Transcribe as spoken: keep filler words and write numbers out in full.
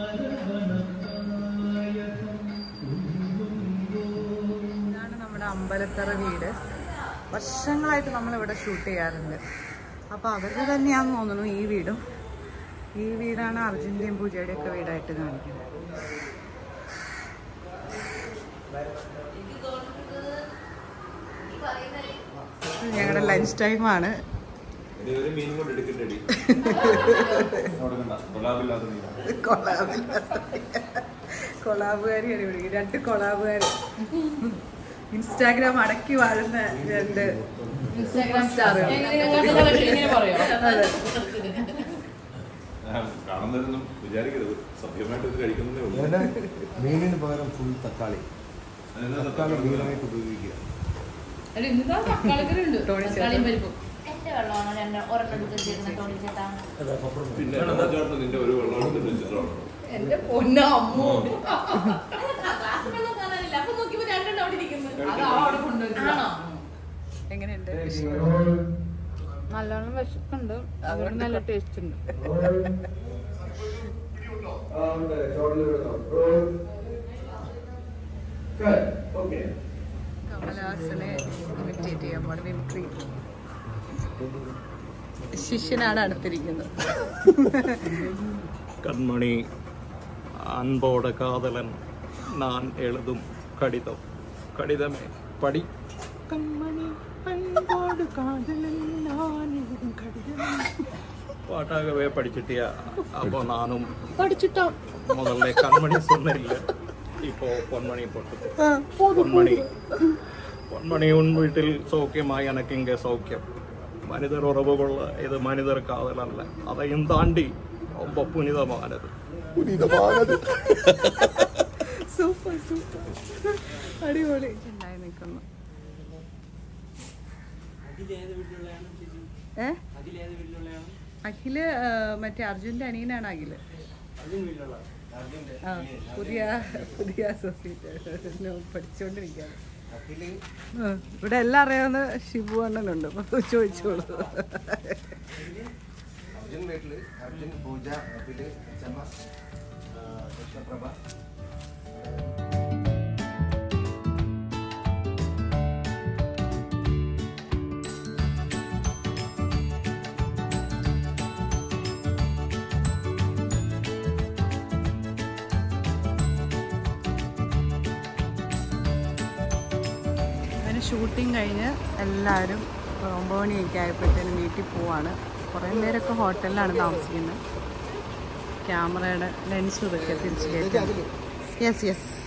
ഇതാണ് നമ്മുടെ അമ്പലത്തറ വീട്. വർഷങ്ങളായിട്ട് നമ്മളിവിടെ ഷൂട്ട് ചെയ്യാറുണ്ട്. അപ്പോൾ അവരുടെ തന്നെയാണെന്ന് തോന്നുന്നു ഈ വീടും. ഈ വീടാണ് അർജുൻ്റെയും പൂജയുടെയൊക്കെ വീടായിട്ട് കാണിക്കുന്നത്. ഞങ്ങളുടെ ലഞ്ച് ടൈമാണ്. കൊളാബുകാരിയാണ് ഇവിടെ, രണ്ട് കൊളാബുകാർ. ഇൻസ്റ്റാഗ്രാം അടക്കി വാഴുന്ന രണ്ട് ഇൻസ്റ്റാഗ്രാം സ്റ്റാറുകൾ. മീനിന് പകരം ഫുൾ തക്കാളി തക്കാളി മീനായിട്ട് ഉപയോഗിക്കുക. എന്റെ പൊന്നോ അമ്മോ, എങ്ങനെയുണ്ട്? നല്ലോണം വിശക്കുണ്ട്, അതുകൊണ്ട് നല്ല ടേസ്റ്റ് ഉണ്ട്. കമലഹാസനെ ഇമിറ്റേറ്റ് ചെയ്യാൻ പാടും. മിമിക്രി ശിഷ്യനാണ് അടുത്തിരിക്കുന്നത്. கண்மணி அன்போட காதலன் நான் எழுதும் கடிதம் கடிதமே படி கண்மணி அன்போடு காதலன் நான் எழுதும் கடிதம் பாட்டாகவே படிச்சிட்டியா? அப்போ நானும் படிச்சுட்டோம். முதல்ல கண்மணி சொன்னில்ல, இப்போ பொன்மணி போட்டு. பொன்மணி பொன்மணி உன் வீட்டில் சௌக்கியமா? எனக்கு இங்கே சௌக்கியம். மனிதர் உறவுகொள்ள இது மனிதர் காதல் அல்ல, அதையும் தாண்டி ரொம்ப புனிதமானது. പുനിതമാനത്. സൂപ്പർ സൂപ്പർ, അടിപൊളി ഉണ്ടായി നിൽക്കുന്നു. ഏ അഖില് മറ്റേ അർജുൻ്റെ അനിയനാണ് അഖില്. ആ പുതിയ പുതിയ അസോസിയേറ്റ് പഠിച്ചുകൊണ്ടിരിക്കുകയാണ്. ഇവിടെ എല്ലാം അറിയാവുന്ന ഷിബു അണ്ണനുണ്ട്, അപ്പൊ ചോദിച്ചോളൂ. അർജുൻ വീട്ടില് അർജുൻ പൂജ അഖില് ചമ്മ കൃഷ്ണപ്രഭ. ഷൂട്ടിങ് കഴിഞ്ഞ് എല്ലാവരും ഒമ്പത് മണിയൊക്കെ ആയപ്പോഴത്തേനും വീട്ടിൽ പോവാണ്. കുറേ പേരൊക്കെ ഹോട്ടലിലാണ് താമസിക്കുന്നത്. ക്യാമറയുടെ ലെൻസും ഇതൊക്കെ തിരിച്ച് കയറ്റി. Yes yes